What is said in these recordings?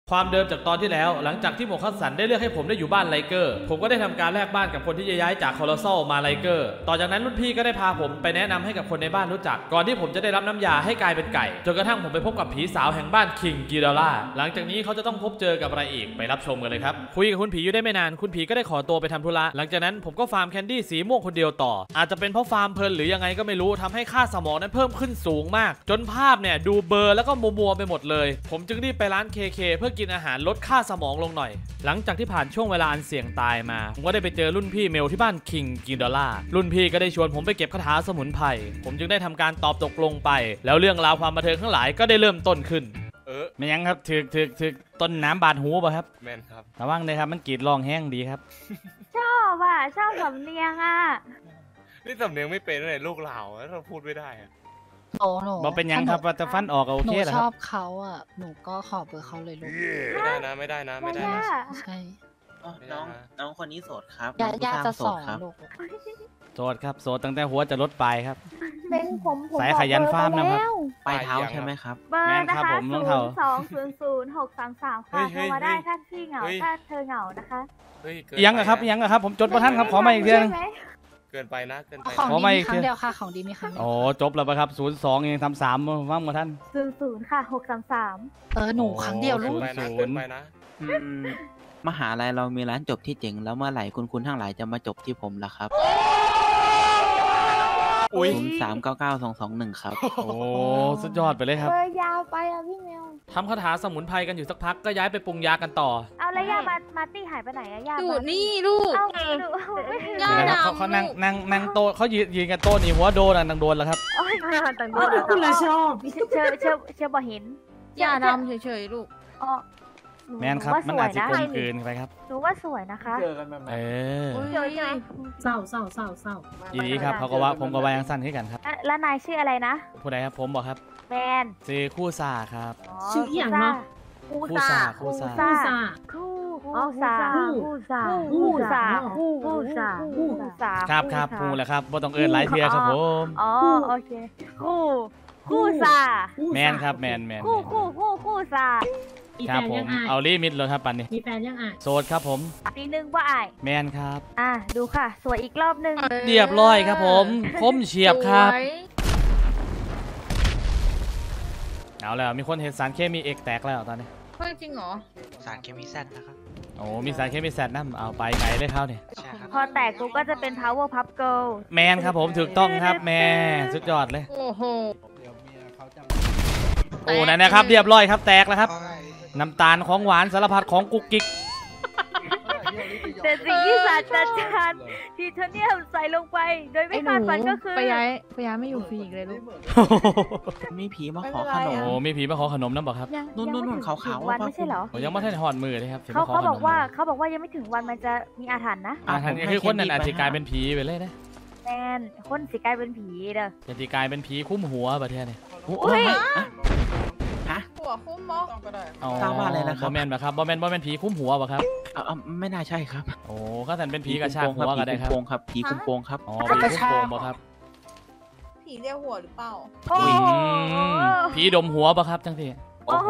ความเดิมจากตอนที่แล้วหลังจากที่โมคัสสันได้เลือกให้ผมได้อยู่บ้านไลเกอร์ผมก็ได้ทำการแลกบ้านกับคนที่จะย้ายจากคอร์ซอลมาไลเกอร์ต่อจากนั้นรุ่นพี่ก็ได้พาผมไปแนะนำให้กับคนในบ้านรู้จักก่อนที่ผมจะได้รับน้ำยาให้กลายเป็นไก่จนกระทั่งผมไปพบกับผีสาวแห่งบ้านคิงกิดาล่าหลังจากนี้เขาจะต้องพบเจอกับอะไรอีกไปรับชมกันเลยครับคุยกับคุณผีอยู่ได้ไม่นานคุณผีก็ได้ขอตัวไปทำธุระหลังจากนั้นผมก็ฟาร์มแคนดี้สีม่วงคนเดียวต่ออาจจะเป็นเพราะฟาร์มเพลินหรือยังไงก็ไม่รู้ทำให้ค่าสมองนั้นเพิ่มขึ้นสูงมากจนภาพเนี่ยดูเบลอแล้วก็มัวๆไปหมดเลยผมจึงรีบไปร้าน KK เพื่อกินอาหารลดค่าสมองลงหน่อยหลังจากที่ผ่านช่วงเวลาอันเสี่ยงตายมาผมก็ได้ไปเจอรุ่นพี่เมลที่บ้านคิงกิดาล่ารุ่นพี่ก็ได้ชวนผมไปเก็บคาถาสมุนไพรผมจึงได้ทำการตอบตกลงไปแล้วเรื่องราวความบันเทิงทั้งหลายก็ได้เริ่มต้นขึ้นไม่ยังครับถึกต้นน้ำบาดหูป่ะครับแม่นครับระวังเลยครับมันกรีดร้องแห้งดีครับชอบสำเนียงนี่สำเนียงไม่เป็นเลยลูกเหล่าเราพูดไม่ได้โอ้โหบอกเป็นยังครับว่าจะฟันออกโอเคเหรอครับหนูชอบเขาหนูก็ขอเบอร์เขาเลยลูกไม่ได้นะใช่น้องคนนี้โสดครับญาติจะสอนลูกโสดครับโสดตั้งแต่หัวจะลดปลายครับเป็นผมสายขยันฟาร์มนะครับปลายเท้าใช่ไหมครับเบอร์นะคะ02000633ค่ะโทรมาได้ถ้าพี่เหงาถ้าเธอเหงานะคะยังอะครับผมจดประท่านครับขอมาอีกทีนึงเกินไปนะของดีมีครั้งเดียวค่ะของดีมีครั้งเดียวโอ้จบแล้วปะครับ02ยังทำ3ว่างมาท่าน 00ค่ะ633 หนูครั้งเดียวลูกเกินไปนะมหาลัยเรามีร้านจบที่เจ๋งแล้วเมื่อไหร่คุณทั้งหลายจะมาจบที่ผมล่ะครับผม399221ครับโอ้สุดยอดไปเลยครับยาวไปพี่เมลทำคาถาสมุนไพรกันอยู่สักพักก็ย้ายไปปรุงยากันต่อเอาแล้วยามาตี้หายไปไหนยาอยู่นี่ลูกเขานั่งโต๊ะเขายืนกันโต๊ะนี่หัวโดนนางโดนแล้วครับต่างโดนคุณละชอบเชื่อบ่เห็นยาดำเฉยๆลูกแมนครับมันอาจจะกลมกลืนไปครับรู้ว่าสวยนะคะเจอกันแบบไหนเศร้ายินดีครับเขาก็ว่าผมก็ว่ายังสั้นขึ้นกันครับแล้วนายชื่ออะไรนะผู้ใดครับผมบอกครับแมนชื่อคู่ซาครับชื่ออย่างเนาะคู่ซาครับพูดแล้วครับบ่ต้องเอิ้นหลายเทียครับผมอ๋อโอเคคู่ซาแมนครับแมนคู่ซาครับผมเอาลิมิตเลยครับปันนี้มีแฟนยังโสดครับผมปีนึงว่าแมนครับดูค่ะสวยอีกรอบนึงเรียบร้อยครับผมคมเฉียบครับเอาแล้วมีคนเห็นสารเคมีเอกแตกแล้วตอนนี้จริงเหรอสารเคมีแซดนะครับโอ้มีสารเคมีแซดนะเอาไปไกลเลยเขาเนี่ยพอแตกกูก็จะเป็น power pup girl แมนครับผมถูกต้องครับแม่สุดยอดเลยโอ้โหโอ้นั่นนะครับเรียบร้อยครับแตกแล้วครับน้ำตาลของหวานสารพัดของกุ๊กกิ๊กแต่สิ่งที่ศาสตราจารย์ทีเทเนียมใส่ลงไปโดยไม่คาดฝันก็คือไปย้ายไม่อยู่ฟรีอีกเลยลูกมีผีมาขอขนมโอ้มีผีมาขอขนมนั่นบอกครับนุ่นขาววันไม่ใช่เหรอยังไม่ทันหอดมือเลยครับเขาบอกว่ายังไม่ถึงวันมันจะมีอาถรรพ์นะอาถรรพ์คือคนนั้นอาจจะกลายเป็นผีไปเลยนะแมนคนสิกลายเป็นผีเด้อจะกลายเป็นผีคุ้มหัวประเทศนี้หัวคุ้มมอทราบว่าอะไรนะครับบอแมนป่ะครับบอแมนผีคุ้มหัวป่ะครับไม่น่าใช่ครับโอ้ก็แต่เป็นผีกระชากหัวก็ได้ครับผีคุ้มโปงครับอ๋อผีคุ้มโปงป่ะครับผีเลี้ยหัวหรือเปล่าผีดมหัวป่ะครับจังทีโอ้โห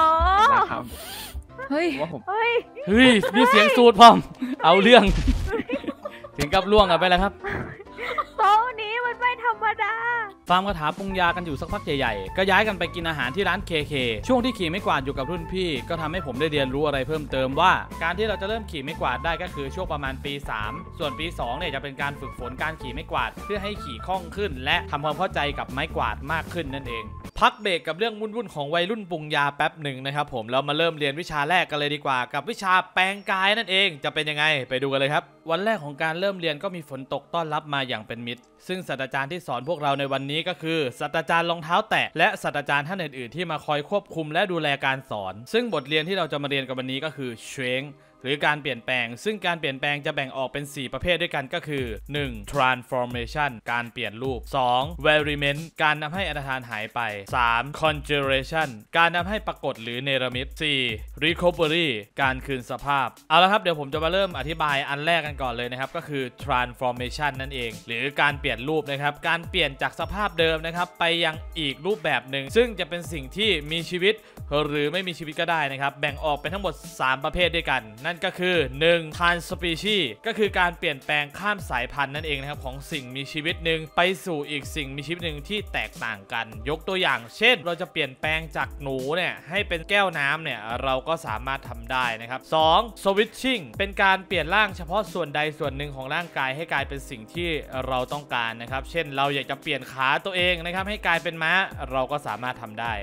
เฮ้ยมีเสียงสูดพร้อมเอาเรื่องถึงกับล่วงกันไปแล้วครับโต๊ะนี้มันไม่ธรรมดาฟาร์มคาถาปรุงยากันอยู่สักพักใหญ่ๆก็ย้ายกันไปกินอาหารที่ร้าน KK ช่วงที่ขี่ไม้กวาดอยู่กับรุ่นพี่ก็ทำให้ผมได้เรียนรู้อะไรเพิ่มเติมว่าการที่เราจะเริ่มขี่ไม้กวาดได้ก็คือช่วงประมาณปี3ส่วนปี2เนี่ยจะเป็นการฝึกฝนการขี่ไม้กวาดเพื่อให้ขี่คล่องขึ้นและทำความเข้าใจกับไม้กวาดมากขึ้นนั่นเองพักเบรกกับเรื่องวุ่นๆของวัยรุ่นปรุงยาแป๊บหนึ่งนะครับผมเรามาเริ่มเรียนวิชาแรกกันเลยดีกว่ากับวิชาแปลงกายนั่นเองจะเป็นยังไงไปดูกันเลยครับวันแรกของการเริ่มเรียนก็มีฝนตกต้อนรับมาอย่างเป็นมิตรซึ่งศาสตราจารย์ที่สอนพวกเราในวันนี้ก็คือศาสตราจารย์รองเท้าแตะและศาสตราจารย์ท่านอื่นๆที่มาคอยควบคุมและดูแลการสอนซึ่งบทเรียนที่เราจะมาเรียนกันวันนี้ก็คือ strength หรือการเปลี่ยนแปลงซึ่งการเปลี่ยนแปลงจะแบ่งออกเป็น4ประเภทด้วยกันก็คือ 1. transformation การเปลี่ยนรูป 2. variment การทำให้อันธพาลหายไป 3. conjuration การทำให้ปรากฏหรือเนรมิต 4. recovery การคืนสภาพเอาละครับเดี๋ยวผมจะมาเริ่มอธิบายอันแรกกันก่อนเลยนะครับก็คือ transformation นั่นเองหรือการเปลี่ยนรูปนะครับการเปลี่ยนจากสภาพเดิมนะครับไปยังอีกรูปแบบหนึ่งซึ่งจะเป็นสิ่งที่มีชีวิตหรือไม่มีชีวิตก็ได้นะครับแบ่งออกเป็นทั้งหมด3ประเภทด้วยกันนั่นก็คือ 1. transpecies ก็คือการเปลี่ยนแปลงข้ามสายพันธุ์นั่นเองนะครับของสิ่งมีชีวิตหนึ่งไปสู่อีกสิ่งมีชีวิตหนึ่งที่แตกต่างกันยกตัวอย่างเช่นเราจะเปลี่ยนแปลงจากหนูเนี่ยให้เป็นแก้วน้ำเนี่ยเราก็สามารถทำได้นะครับ 2. switching เป็นการเปลี่ยนร่างเฉพาะส่วนใดส่วนหนึ่งของร่างกายให้กลายเป็นสิ่งที่เราต้องการนะครับเช่นเราอยากจะเปลี่ยนขาตัวเองนะครับให้กลายเป็นม้าเราก็สามารถทำได้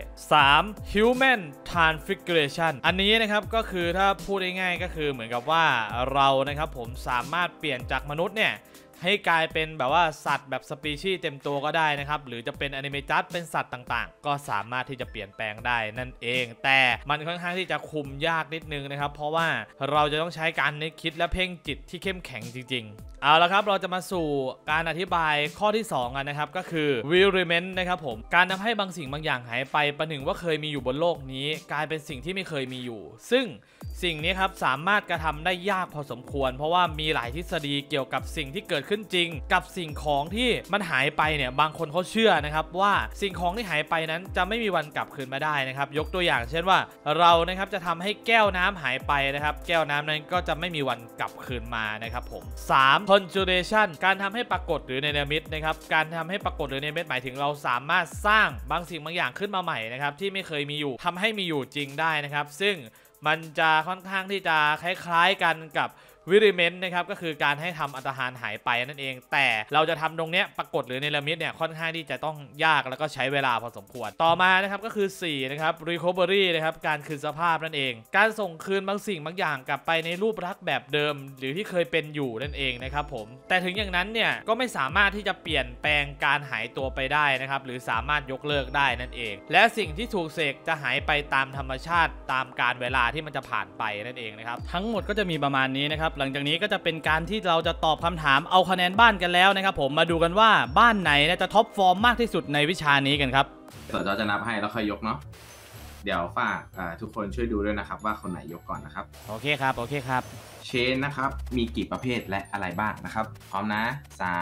3. human transfiguration อันนี้นะครับก็คือถ้าพูดง่ายๆก็คือเหมือนกับว่าเรานะครับผมสามารถเปลี่ยนจากมนุษย์เนี่ยให้กลายเป็นแบบว่าสัตว์แบบสปีชีส์เต็มตัวก็ได้นะครับหรือจะเป็นอนิเมจัสเป็นสัตว์ต่างๆก็สามารถที่จะเปลี่ยนแปลงได้นั่นเองแต่มันค่อนข้างที่จะคุมยากนิดนึงนะครับเพราะว่าเราจะต้องใช้การนึกคิดและเพ่งจิตที่เข้มแข็งจริงๆเอาละครับเราจะมาสู่การอธิบายข้อที่2กันนะครับก็คือ variment นะครับผมการทำให้บางสิ่งบางอย่างหายไปประหนึ่งว่าเคยมีอยู่บนโลกนี้กลายเป็นสิ่งที่ไม่เคยมีอยู่ซึ่งสิ่งนี้ครับสามารถกระทำได้ยากพอสมควรเพราะว่ามีหลายทฤษฎีเกี่ยวกับสิ่งที่เกิดขึ้นจริงกับสิ่งของที่มันหายไปเนี่ยบางคนเขาเชื่อนะครับว่าสิ่งของที่หายไปนั้นจะไม่มีวันกลับคืนมาได้นะครับยกตัวอย่างเช่นว่าเรานะครับจะทำให้แก้วน้ำหายไปนะครับแก้วน้ำนั้นก็จะไม่มีวันกลับคืนมานะครับผม 3. conjuration การทำให้ปรากฏหรือเนรมิตนะครับการทำให้ปรากฏหรือเนรมิตหมายถึงเราสามารถสร้างบางสิ่งบางอย่างขึ้นมาใหม่นะครับที่ไม่เคยมีอยู่ทำให้มีอยู่จริงได้นะครับซึ่งมันจะค่อนข้างที่จะคล้ายๆกันกับวิริเมนต์นะครับก็คือการให้ทำอันธพาลหายไปนั่นเองแต่เราจะทำตรงเนี้ยปรากฏหรือเนรมิตเนี่ยค่อนข้างที่จะต้องยากแล้วก็ใช้เวลาพอสมควรต่อมานะครับก็คือ4นะครับ recovery นะครับการคืนสภาพนั่นเองการส่งคืนบางสิ่งบางอย่างกลับไปในรูปลักษณ์แบบเดิมหรือที่เคยเป็นอยู่นั่นเองนะครับผมแต่ถึงอย่างนั้นเนี่ยก็ไม่สามารถที่จะเปลี่ยนแปลงการหายตัวไปได้นะครับหรือสามารถยกเลิกได้นั่นเองและสิ่งที่ถูกเสกจะหายไปตามธรรมชาติตามกาลเวลาที่มันจะผ่านไปนั่นเองนะครับทั้งหมดก็จะมีประมาณนี้นะครับหลังจากนี้ก็จะเป็นการที่เราจะตอบคำถามเอาคะแนนบ้านกันแล้วนะครับผมมาดูกันว่าบ้านไหนจะท็อปฟอร์มมากที่สุดในวิชานี้กันครับสจจะนับให้แล้วค่อยยกเนาะเดี๋ยวฝากทุกคนช่วยดูด้วยนะครับว่าคนไหนยกก่อนนะครับโอเคครับโอเคครับเชนนะครับมีกี่ประเภทและอะไรบ้างนะครับพร้อมนะ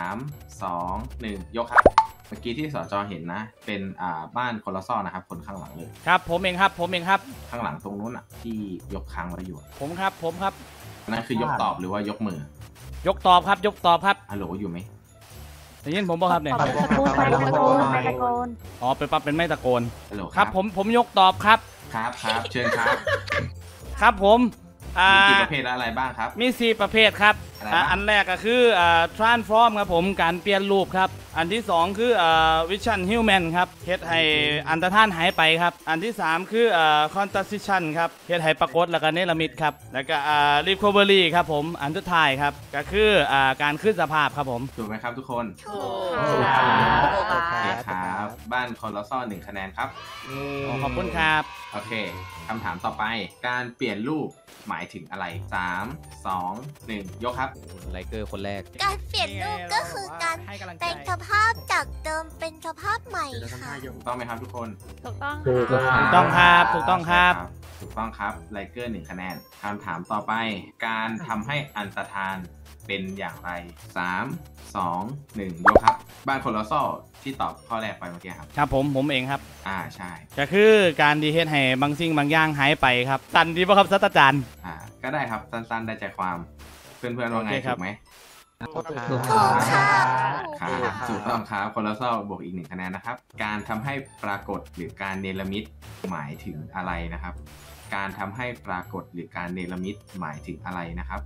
3 2 1ยกครับเมื่อกี้ที่สจเห็นนะเป็นบ้านคนละซ่อนะครับคนข้างหลังเลยครับผมเองครับข้างหลังตรงนู้นอ่ะที่ยกค้างไว้อยู่ผมครับนั่นคือยกตอบหรือว่ายกมือยกตอบครับฮัลโหลอยู่ไหมได้ยินผมป่ะครับเนี่ยตะโกนอ๋อเป็นปั๊บเป็นไม่ตะโกนฮัลโหลครับผมยกตอบครับเชิญครับครับผมมีกี่ประเภทอะไรบ้างครับมี4ประเภทครับอันแรกก็คือtransform ครับผมการเปลี่ยนรูปครับอันที่2คือvision human ครับเฮ็ดให้อันตรธานหายไปครับอันที่3คือconjuration ครับเฮ็ดให้ปรากฏแล้วก็เนรมิตครับแล้วก็recovery ครับผมอันสุดท้ายครับก็คือการคืนสภาพครับผมถูกไหมครับทุกคนถูกโอเคครับบ้านคนละซ่อ1คะแนนครับขอบคุณครับโอเคคำถามต่อไปการเปลี่ยนรูปหมายถึงอะไร3 2 1ยกครับไลเกอร์คนแรกการเปลี่ยนรูปก็คือการแปลงสภาพจากเดิมเป็นสภาพใหม่ค่ะถูกต้องไหมครับทุกคนถูกต้องครับถูกต้องครับไลเกอร์1คะแนนคำถามต่อไปการทำให้อันตรธานเป็นอย่างไร3 2 1ยกครับบ้านคนละซ่อที่ตอบข้อแรกไปเมื่อกี้ครับผมเองครับใช่ก็คือการดีเฮ็ดให้บางสิ่งบางอย่างหายไปครับสั้นดีป่ะครับศาสตราจารย์ก็ได้ครับสั้นๆได้ใจความเพื่อนๆว่าไงถูกไหมถูกค่ะถูกต้องครับคนละซ่อบวกอีก1คะแนนนะครับการทำให้ปรากฏหรือการเนรมิตหมายถึงอะไรนะครับการทำให้ปรากฏหรือการเนรมิตหมายถึงอะไรนะครับ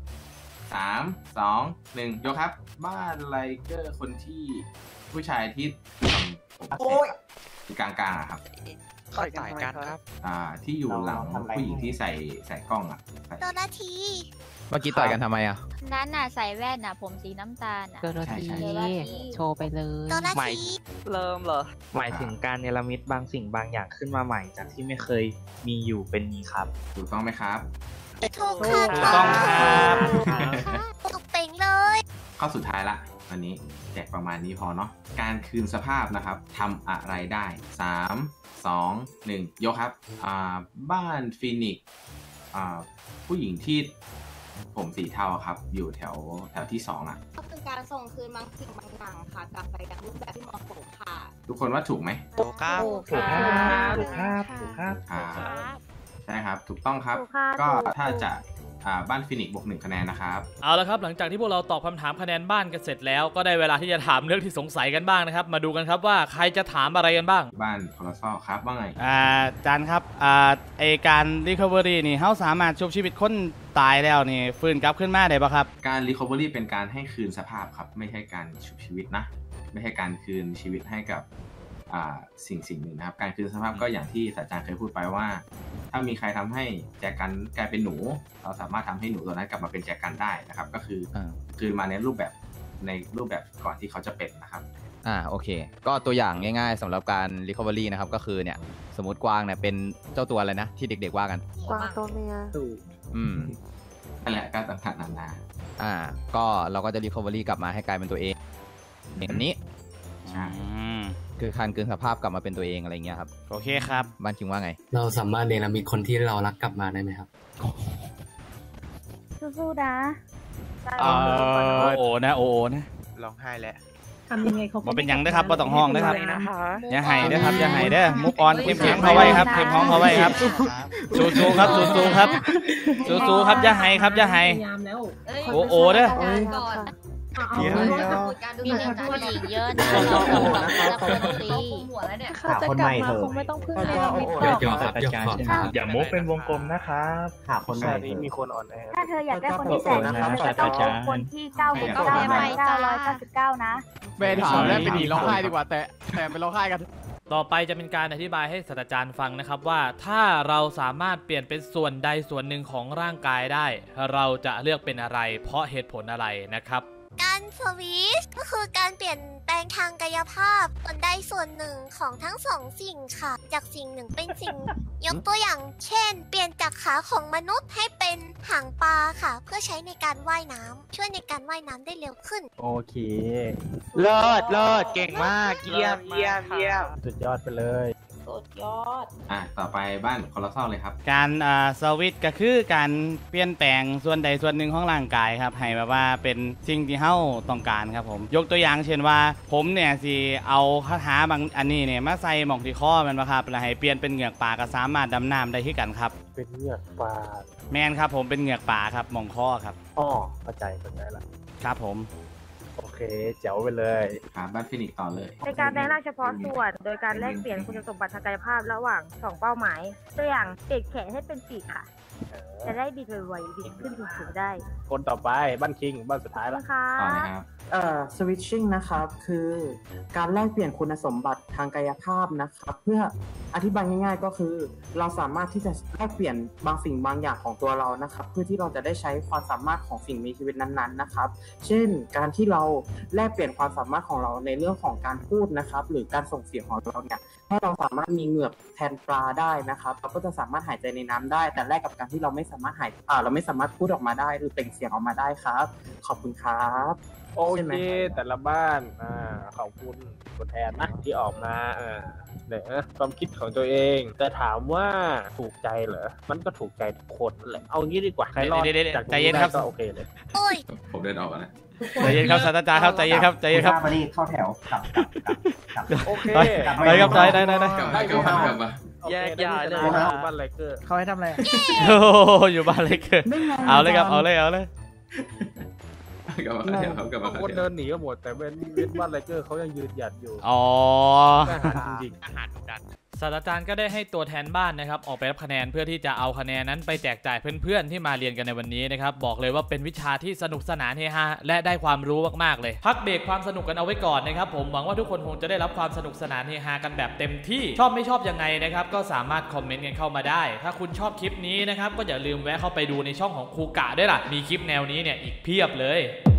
3 2 1ยกครับบ้านไลเกอร์คนที่ผู้ชายที่ทำผมกลางๆครับต่อยกันครับที่อยู่หลังผู้หญิงที่ใส่กล้องโดนาทีเมื่อกี้ต่อยกันทำไมนั้นใส่แว่นผมสีน้ำตาลโดนาทีโชว์ไปเลยโดนาทีเริ่มเหรอหมายถึงการเนรมิตบางสิ่งบางอย่างขึ้นมาใหม่จากที่ไม่เคยมีอยู่เป็นมีครับถูกต้องไหมครับถูกค่ะถูกต้องครับถูกเป่งเลยข้อสุดท้ายละวันนี้แจกประมาณนี้พอเนาะการคืนสภาพนะครับทำอะไรได้3 2 1ยกครับบ้านฟีนิกซ์ผู้หญิงที่ผมสีเทาครับอยู่แถวที่2อ่ะก็คือการส่งคืนบางสิ่งบางอย่างค่ะกลับไปกับรูปแบบที่เหมาะสมค่ะทุกคนว่าถูกไหมถูกครับถูกครับใช่ครับถูกต้องครับถูกครับก็ถูกถ้าจะบ้านฟินิกซ์บวก1คะแนนนะครับเอาละครับหลังจากที่พวกเราตอบคำถามคะแนนบ้านกันเสร็จแล้วก็ได้เวลาที่จะถามเรื่องที่สงสัยกันบ้างนะครับมาดูกันครับว่าใครจะถามอะไรกันบ้างบ้านคอร์ซอครับว่าไงจานครับไอการ recovery นี่เขาสามารถชุบชีวิตคนตายแล้วนี่ฟื้นกลับขึ้นมาได้ปะครับการ recovery เป็นการให้คืนสภาพครับไม่ใช่การชุบชีวิตนะไม่ใช่การคืนชีวิตให้กับสิ่งหนึ่งนะครับการคืนสภาพก็อย่างที่ศาสตราจารย์เคยพูดไปว่าถ้ามีใครทำให้แจกันกลายเป็นหนูเราสามารถทำให้หนูตัวนั้นกลับมาเป็นแจกันได้นะครับก็คือคืนมาในรูปแบบก่อนที่เขาจะเป็นนะครับโอเคก็ตัวอย่างง่ายๆสำหรับการ recovery นะครับก็คือเนี่ยสมมติกวางเนี่ยเป็นเจ้าตัวอะไรนะที่เด็กๆว่ากันกวางตัวเมียนั่นแหละก็ต่างๆนานาก็เราก็จะ recovery กลับมาให้กลายเป็นตัวเองอย่างนี้คือการคืนสภาพกลับมาเป็นตัวเองอะไรเงี้ยครับโอเคครับบ้านคิงว่าไงเราสามารถเนรมิตคนที่เรารักกลับมาได้ไหมครับสู้ๆนะโอ้นะร้องไห้แล้วทำยังไงเขาเป็นยังได้ครับว่าต้องห้องได้ครับอย่าหายได้ครับอย่าหายได้มุกออนเข้มแข็งเขาไว้ครับเข้มห้องเขาไว้ครับสู้ๆครับสู้ๆครับสู้ๆครับอย่าหายครับอย่าหายโอ้เด้อมีเรื่องผู้หญิงเยอะนะเราเขาจะกลับมาคงไม่ต้องพึ่งเลยอย่ามุกเป็นวงกลมนะครับหาคนใหม่มีคนอ่อนแอถ้าเธออยากได้คนที่แสนดีเธอต้องเอาคนที่999นะไปถามแล้วไปหนีร้องไห้ดีกว่าแต่ไปร้องไห้กันต่อไปจะเป็นการอธิบายให้ศาสตราจารย์ฟังนะครับว่าถ้าเราสามารถเปลี่ยนเป็นส่วนใดส่วนหนึ่งของร่างกายได้เราจะเลือกเป็นอะไรเพราะเหตุผลอะไรนะครับการสวิตช์ก็คือการเปลี่ยนแปลงทางกายภาพส่วนใดส่วนหนึ่งของทั้งสองสิ่งค่ะจากสิ่งหนึ่งเป็นสิ่ง ยกตัวอย่างเช่นเปลี่ยนจากขาของมนุษย์ให้เป็นหางปลาค่ะเพื่อใช้ในการว่ายน้ำช่วยในการว่ายน้ำได้เร็วขึ้นโอเคเลิศเก่งมากเยี่ยมสุดยอดไปเลยสุดยอดต่อไปบ้านคอร์ซอเลยครับการสวิตช์ก็คือการเปลี่ยนแปลงส่วนใดส่วนหนึ่งของร่างกายครับให้แบบว่าเป็นสิ่งที่เฮาต้องการครับผมยกตัวอย่างเช่นว่าผมเนี่ยสิเอาคาถาบางอันนี้เนี่ยมาใส่หมองที่ข้อมันมาครับแล้วให้เปลี่ยนเป็นเหงือกปลาก็สามารถดำน้ำได้ที่กันครับเป็นเหงือกปลาแมนครับผมเป็นเหงือกปลาครับหมองข้อครับเข้าใจละครับผมโอเคแจ๋วไปเลยบ้านฟินิกต่อเลยในการแปลงร่างเฉพาะส่วนโดยการแลกเปลี่ยนคุณสมบัติทางกายภาพระหว่าง2เป้าหมายตัวอย่างเปลี่ยนแขนให้เป็นปีกค่ะจะได้บิดไวๆบิดขึ้นสูงๆได้คนต่อไปบ้านคิงบ้านสุดท้ายแล้วสวิตชิ่งนะครับคือการแลกเปลี่ยนคุณสมบัติทางกายภาพนะครับเพื่ออธิบายง่ายๆก็คือเราสามารถที่จะแลกเปลี่ยนบางสิ่งบางอย่างของตัวเรานะครับเพื่อที่เราจะได้ใช้ความสามารถของสิ่งมีชีวิตนั้นๆนะครับเช่นการที่เราแลกเปลี่ยนความสามารถของเราในเรื่องของการพูดนะครับหรือการส่งเสียงของเราเนี่ยให้เราสามารถมีเหงือกแทนปลาได้นะครับเราก็จะสามารถหายใจในน้ำได้แต่แลกกับการที่เราไม่สามารถเราไม่สามารถพูดออกมาได้หรือเปล่งเสียงออกมาได้ครับขอบคุณครับโอเคแต่ละบ้านขอบคุณตัวแทนนะที่ออกมาเนี่ยความคิดของตัวเองแต่ถามว่าถูกใจเหรอมันก็ถูกใจทุกคนแหละเอางี้ดีกว่าใครรอดจากใจเย็นครับโอเคเลยผมเดินออกแล้วใจเย็นครับศาสตราจารย์ครับใจเย็นครับใจเย็นครับมาดีเข้าแถวกลับโอเคไปครับได้กลับมาแยกย้ายเลยบ้านไรเกอร์เขาให้ทำอะไรอยู่บ้านไรเกอร์เอาเลยครับเอาเลยคนเดินหนีก็หมดแต่เว้นบ้านไรเกอร์เขายังยืนหยัดอยู่อาหารจริงอาหารดันศาสตราจารย์ก็ได้ให้ตัวแทนบ้านนะครับออกไปรับคะแนนเพื่อที่จะเอาคะแนนนั้นไปแจกจ่ายเพื่อนๆที่มาเรียนกันในวันนี้นะครับบอกเลยว่าเป็นวิชาที่สนุกสนานเฮฮาและได้ความรู้มากๆเลยพักเบรกความสนุกกันเอาไว้ก่อนนะครับผมหวังว่าทุกคนคงจะได้รับความสนุกสนานเฮฮากันแบบเต็มที่ชอบไม่ชอบยังไงนะครับก็สามารถคอมเมนต์กันเข้ามาได้ถ้าคุณชอบคลิปนี้นะครับก็อย่าลืมแวะเข้าไปดูในช่องของครูกะด้วยล่ะมีคลิปแนวนี้เนี่ยอีกเพียบเลย